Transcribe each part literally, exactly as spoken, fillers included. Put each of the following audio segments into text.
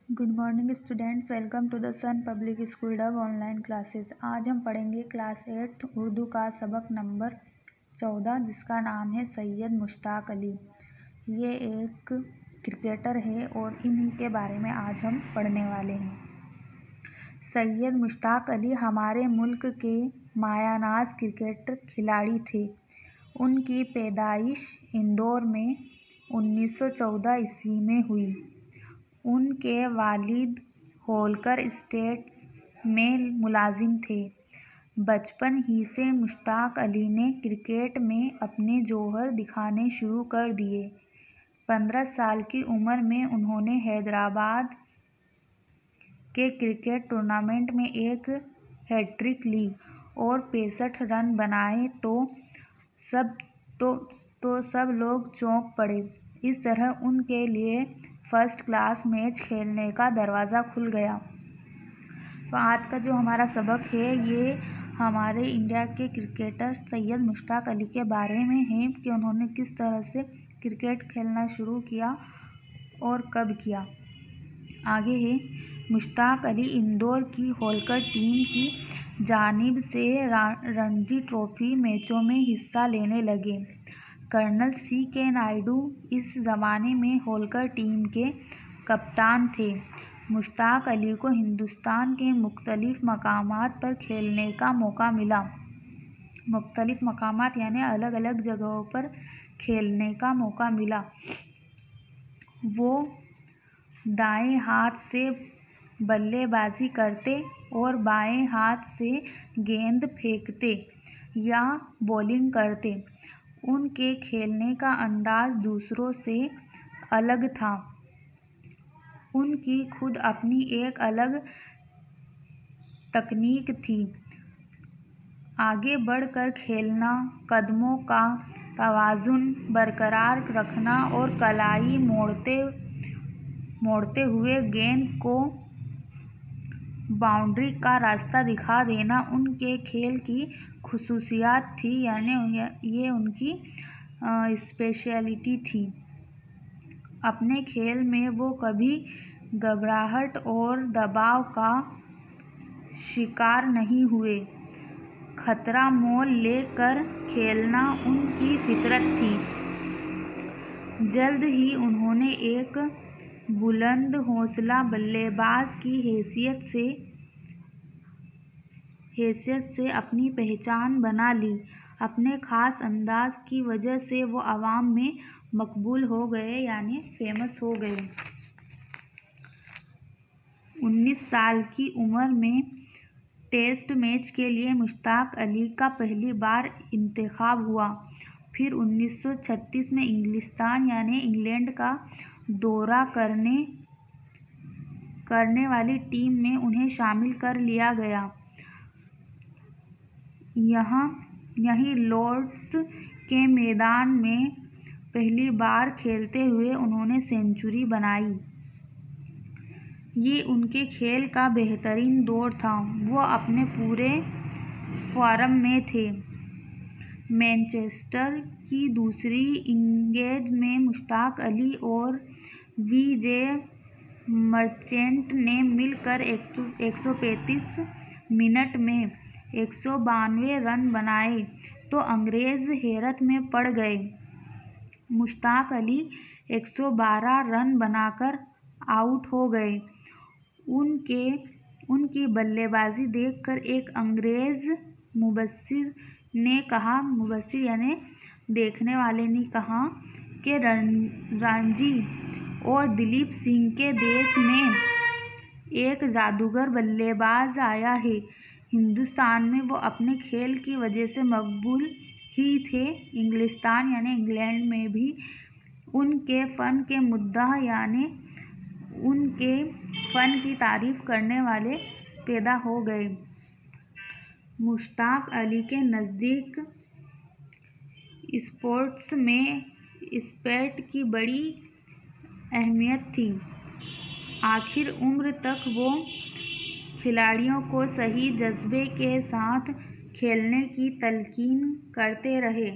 Good morning students, welcome to the Sun public school डग online classes. आज हम पढ़ेंगे क्लास एट्थ उर्दू का सबक नंबर चौदह, जिसका नाम है सैयद मुश्ताक अली। ये एक क्रिकेटर है और इन्हीं के बारे में आज हम पढ़ने वाले हैं। सैयद मुश्ताक अली हमारे मुल्क के मायानाज क्रिकेट खिलाड़ी थे। उनकी पैदाइश इंदौर में उन्नीस सौ चौदह ईस्वी में हुई। उनके वालिद होलकर स्टेट्स में मुलाजिम थे। बचपन ही से मुश्ताक अली ने क्रिकेट में अपने जौहर दिखाने शुरू कर दिए। पंद्रह साल की उम्र में उन्होंने हैदराबाद के क्रिकेट टूर्नामेंट में एक हैट्रिक ली और पैंसठ रन बनाए तो सब तो तो सब लोग चौंक पड़े। इस तरह उनके लिए फर्स्ट क्लास मैच खेलने का दरवाज़ा खुल गया। तो आज का जो हमारा सबक है ये हमारे इंडिया के क्रिकेटर सैयद मुश्ताक अली के बारे में है कि उन्होंने किस तरह से क्रिकेट खेलना शुरू किया और कब किया। आगे है, मुश्ताक अली इंदौर की होलकर टीम की जानिब से रणजी ट्रॉफी मैचों में हिस्सा लेने लगे। कर्नल सी के नायडू इस ज़माने में होलकर टीम के कप्तान थे। मुश्ताक अली को हिंदुस्तान के मुख्तलिफ मकामात पर खेलने का मौका मिला। मुख्तलिफ मकामात यानी अलग अलग जगहों पर खेलने का मौका मिला। वो दाएं हाथ से बल्लेबाजी करते और बाएं हाथ से गेंद फेंकते या बॉलिंग करते। उनके खेलने का अंदाज दूसरों से अलग था। उनकी खुद अपनी एक अलग तकनीक थी। आगे बढ़कर खेलना, कदमों का तवाज़ुन बरकरार रखना और कलाई मोड़ते मोड़ते हुए गेंद को बाउंड्री का रास्ता दिखा देना उनके खेल की खुसूसियात थी, यानी ये उनकी स्पेशलिटी थी। अपने खेल में वो कभी घबराहट और दबाव का शिकार नहीं हुए। खतरा मोल लेकर खेलना उनकी फितरत थी। जल्द ही उन्होंने एक बुलंद हौसला बल्लेबाज की हैसियत से हैसियत से अपनी पहचान बना ली। अपने ख़ास अंदाज की वजह से वो आवाम में मकबूल हो गए, यानी फेमस हो गए। उन्नीस साल की उम्र में टेस्ट मैच के लिए मुश्ताक अली का पहली बार इंतखाब हुआ। फिर उन्नीस सौ छत्तीस में इंग्लिस्तान यानी इंग्लैंड का दौरा करने करने वाली टीम में उन्हें शामिल कर लिया गया। यहाँ यहीं लॉर्ड्स के मैदान में पहली बार खेलते हुए उन्होंने सेंचुरी बनाई। ये उनके खेल का बेहतरीन दौर था। वो अपने पूरे फॉर्म में थे। मैनचेस्टर की दूसरी इनिंग्स में मुश्ताक अली और वी जे मर्चेंट ने मिलकर एक सौ पैंतीस मिनट में एक सौ बानवे रन बनाए तो अंग्रेज़ हैरत में पड़ गए। मुश्ताक अली एक सौ बारह रन बनाकर आउट हो गए। उनके उनकी बल्लेबाजी देखकर एक अंग्रेज़ मुबस्सिर ने कहा मुबस्सिर यानी देखने वाले ने कहा कि रणजी और दिलीप सिंह के देश में एक जादूगर बल्लेबाज आया है। हिंदुस्तान में वो अपने खेल की वजह से मकबूल ही थे। इंग्लिस्तान यानी इंग्लैंड में भी उनके फ़न के मुद्दा यानी उनके फ़न की तारीफ़ करने वाले पैदा हो गए। मुश्ताक अली के नज़दीक स्पोर्ट्स में स्पिरिट की बड़ी अहमियत थी। आखिर उम्र तक वो खिलाड़ियों को सही जज्बे के साथ खेलने की तलकीन करते रहे।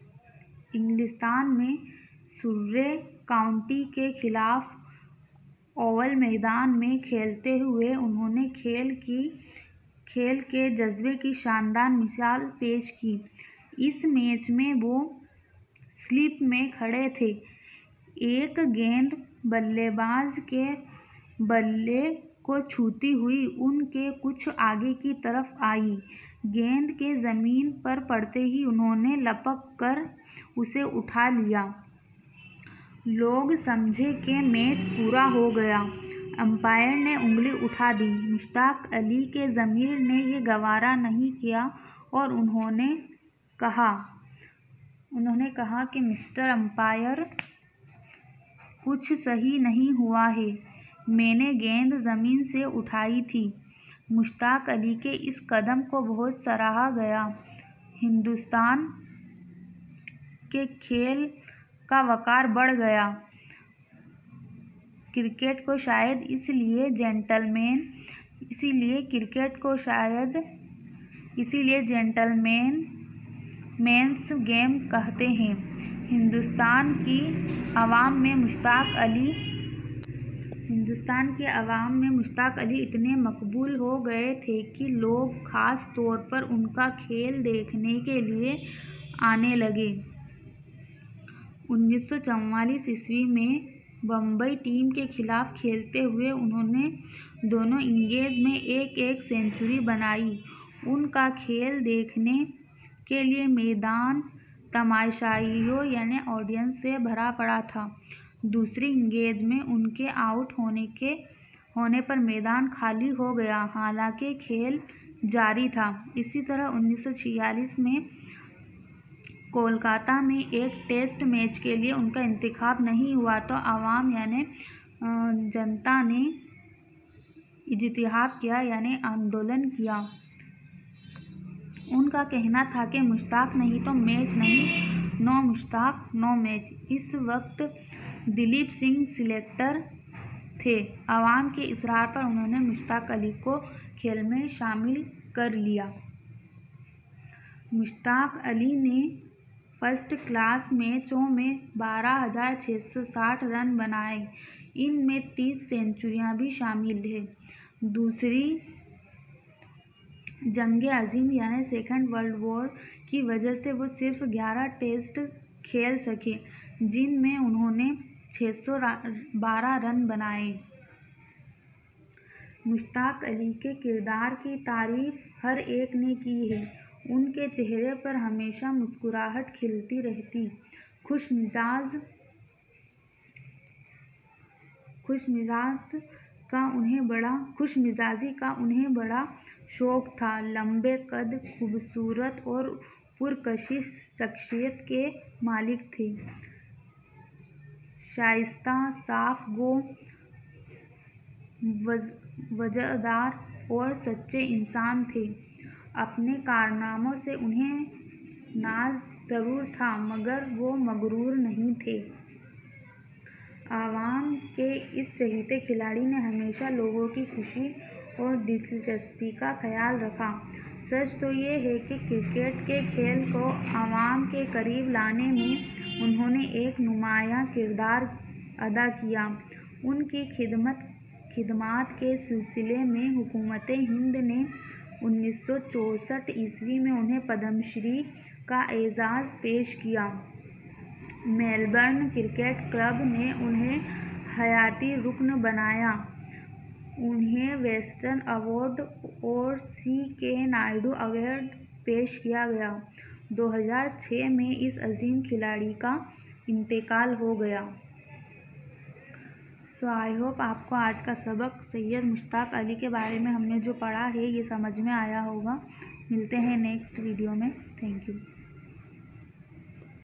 इंग्लिस्तान में सुर्रे काउंटी के खिलाफ اوول میدان میں کھیلتے ہوئے انہوں نے کھیل کی کھیل کے جذبے کی شاندار مثال پیش کی۔ اس میچ میں وہ سلپ میں کھڑے تھے۔ ایک گیند بلے باز کے بلے کو چھوتی ہوئی ان کے کچھ آگے کی طرف آئی۔ گیند کے زمین پر پڑتے ہی انہوں نے لپک کر اسے اٹھا لیا۔ لوگ سمجھے کہ میچ پورا ہو گیا۔ امپائر نے انگلی اٹھا دی۔ مشتاق علی کی ضمیر نے یہ گوارا نہیں کیا اور انہوں نے کہا انہوں نے کہا کہ مسٹر امپائر، کچھ صحیح نہیں ہوا ہے۔ میں نے گیند زمین سے اٹھائی تھی۔ مشتاق علی کے اس قدم کو بہت سراہا گیا۔ ہندوستان کے کھیل کا وقار بڑھ گیا۔ کرکٹ کو شاید اس لیے جینٹل مین اسی لیے کرکٹ کو شاید اسی لیے جینٹل مین مینس گیم کہتے ہیں۔ ہندوستان کی عوام میں مشتاق علی ہندوستان کی عوام میں مشتاق علی اتنے مقبول ہو گئے تھے کہ لوگ خاص طور پر ان کا کھیل دیکھنے کے لیے آنے لگے۔ انیس سو چوالیس عیسوی میں بمبئی ٹیم کے خلاف کھیلتے ہوئے انہوں نے دونوں اننگز میں ایک ایک سنچری بنائی۔ ان کا کھیل دیکھنے کے لیے میدان تماشائیوں یعنی آڈینس سے بھرا پڑا تھا۔ دوسری اننگز میں ان کے آؤٹ ہونے کے ہونے پر میدان خالی ہو گیا، حالانکہ کھیل جاری تھا۔ اسی طرح انیس سو چھیالیس میں کولکاتہ میں ایک ٹیسٹ میچ کے لیے ان کا انتخاب نہیں ہوا تو عوام یعنی جنتا نے اجتہاد کیا یعنی آندولن کیا۔ ان کا کہنا تھا کہ مشتاق نہیں تو میچ نہیں، نو مشتاق نو میچ۔ اس وقت دلیپ سنگھ سلیکٹر تھے۔ عوام کے اصرار پر انہوں نے مشتاق علی کو کھیل میں شامل کر لیا۔ مشتاق علی نے فرسٹ کلاس میچوں میں بارہ ہزار چھ سو ساٹھ رن بنائے۔ ان میں تیس سنچریاں بھی شامل ہیں۔ دوسری جنگ عظیم یعنی سیکنڈ ورلڈ وار کی وجہ سے وہ صرف گیارہ ٹیسٹ کھیل سکے، جن میں انہوں نے چھ سو بارہ رن بنائے۔ مشتاق علی کے کردار کی تعریف ہر ایک نے کی ہے۔ ان کے چہرے پر ہمیشہ مسکراہٹ کھلتی رہتی۔ خوش مزاج خوش مزاج کا انہیں بڑا خوش مزاجی کا انہیں بڑا شوق تھا۔ لمبے قد، خوبصورت اور پرکشش شخصیت کے مالک تھے۔ شائستہ، صاف گو، وجہدار اور سچے انسان تھے۔ اپنے کارناموں سے انہیں ناز ضرور تھا مگر وہ مغرور نہیں تھے۔ عوام کے اس چہیتے کھلاڑی نے ہمیشہ لوگوں کی خوشی اور دلچسپی کا خیال رکھا۔ سچ تو یہ ہے کہ کرکٹ کے کھیل کو عوام کے قریب لانے میں انہوں نے ایک نمایاں کردار ادا کیا۔ ان کی خدمت خدمات کے سلسلے میں حکومت ہند نے انیس سو چونسٹھ عیسوی میں انہیں پدم شری کا اعزاز پیش کیا۔ میلبرن کرکٹ کلب نے انہیں حیاتی رکن بنایا۔ انہیں ویسٹرن ایوارڈ اور سی کے نائیڈو ایوارڈ پیش کیا گیا۔ دو ہزار چھ میں اس عظیم کھلاڑی کا انتقال ہو گیا۔ سو آئی ہوپ آپ کو آج کا سبق سید مشتاق علی کے بارے میں ہم نے جو پڑھا ہے یہ سمجھ میں آیا ہوگا۔ ملتے ہیں نیکسٹ ویڈیو میں۔ Thank you.